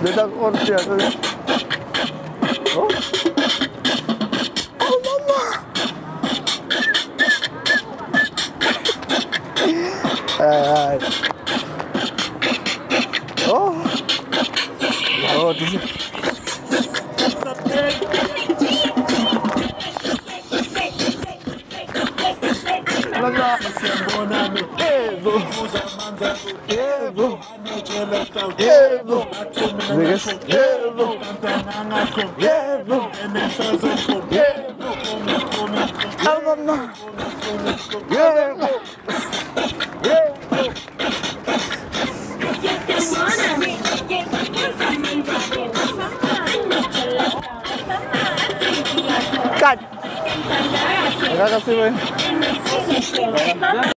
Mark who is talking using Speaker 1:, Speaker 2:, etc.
Speaker 1: Beda kursi atau oh oh mama oh oh di sini Lala Evo Evo Evo Vegas Evo Evo Evo Almama Evo Cut. Terima kasih, Boy.